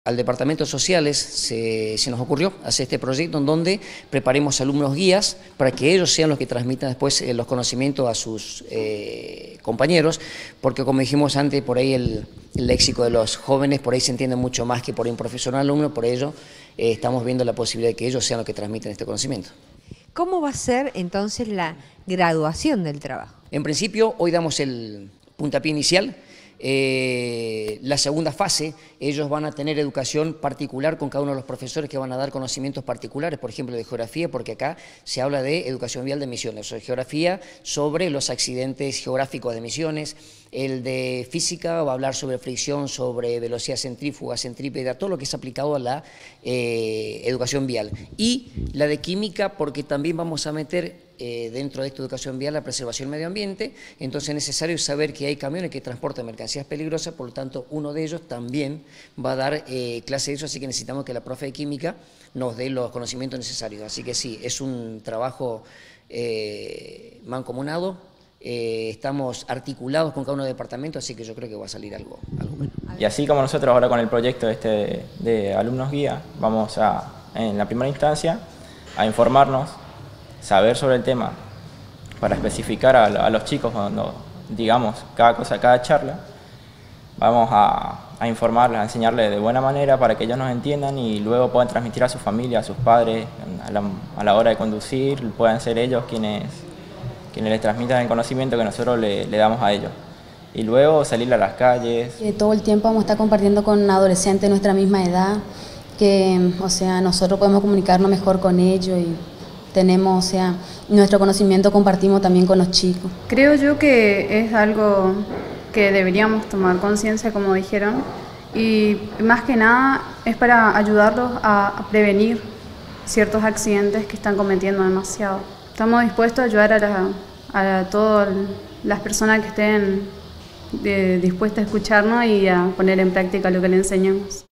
Al Departamento de Sociales se nos ocurrió hacer este proyecto en donde preparemos alumnos guías para que ellos sean los que transmitan después los conocimientos a sus compañeros, porque como dijimos antes, por ahí el léxico de los jóvenes por ahí se entiende mucho más que por ahí un profesor alumno, por ello estamos viendo la posibilidad de que ellos sean los que transmiten este conocimiento. ¿Cómo va a ser entonces la graduación del trabajo? En principio, hoy damos el puntapié inicial. La segunda fase, ellos van a tener educación particular con cada uno de los profesores que van a dar conocimientos particulares, por ejemplo de geografía, porque acá se habla de educación vial de Misiones, o de geografía sobre los accidentes geográficos de Misiones. El de física va a hablar sobre fricción, sobre velocidad centrífuga, centrípeta, todo lo que es aplicado a la educación vial. Y la de química, porque también vamos a meter dentro de esta educación vial la preservación del medio ambiente, entonces es necesario saber que hay camiones que transportan mercancías peligrosas, por lo tanto uno de ellos también va a dar clase de eso, así que necesitamos que la profe de química nos dé los conocimientos necesarios. Así que sí, es un trabajo mancomunado, estamos articulados con cada uno de los departamentos, así que yo creo que va a salir algo bueno. Y así como nosotros ahora con el proyecto de alumnos guía, vamos en la primera instancia a informarnos, saber sobre el tema para especificar a los chicos cuando digamos cada cosa, cada charla. Vamos a informarles, a enseñarles de buena manera para que ellos nos entiendan y luego puedan transmitir a su familia, a sus padres, a la hora de conducir, puedan ser ellos quienes les transmitan el conocimiento que nosotros le damos a ellos. Y luego salir a las calles. Todo el tiempo vamos a estar compartiendo con adolescentes de nuestra misma edad, que nosotros podemos comunicarnos mejor con ellos y tenemos, nuestro conocimiento compartimos también con los chicos. Creo yo que es algo que deberíamos tomar conciencia, como dijeron, y más que nada es para ayudarlos a prevenir ciertos accidentes que están cometiendo demasiado. Estamos dispuestos a ayudar a todas las personas que estén dispuestas a escucharnos y a poner en práctica lo que les enseñamos.